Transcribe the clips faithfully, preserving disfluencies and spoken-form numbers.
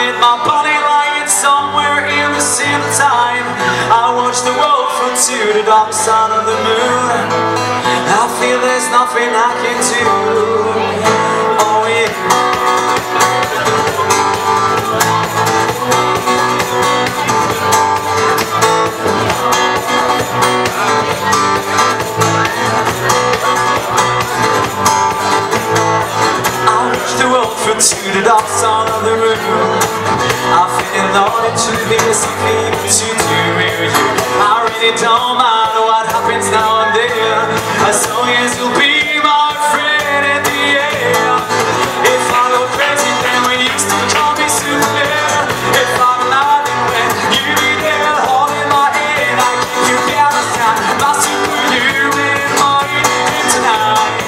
with my body lying somewhere in the same time. I watch the world float to the dark side of the moon. I feel there's nothing I can do. Oh yeah. To the dark side of the room, I feel in order to be something to do with you. I really don't mind what happens now and then, as long as you'll be my friend at the end. If I go crazy, then we used to call me Superman. If I'm not when you be there holding my hand, I keep you down the side, my superhuman mind tonight.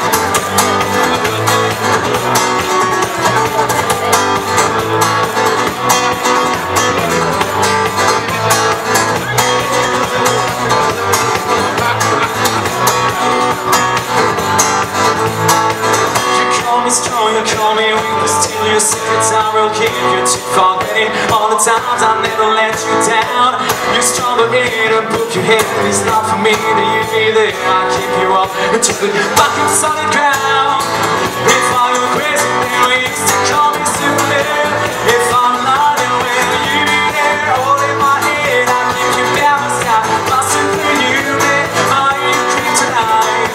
Strong, you call me weak, but still your secrets I will keep you to forgetting all the times I never let you down. You're stronger in a book, your head is not for me, to you either. I keep you up until you back on solid ground. If I go crazy, then we used to call me Superman. If I'm not there, will you be there? Holding my head, I keep you down my side, my superhuman, my kryptonite.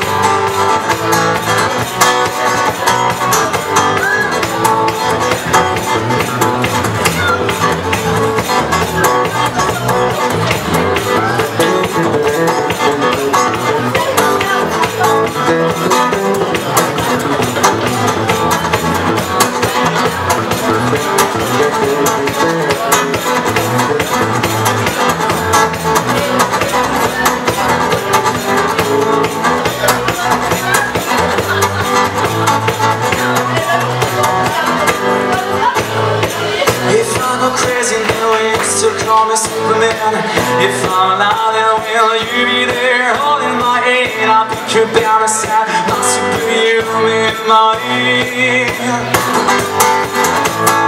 If I'm alive, then will you be there holding my hand? I'll pick you down beside my superhuman mind.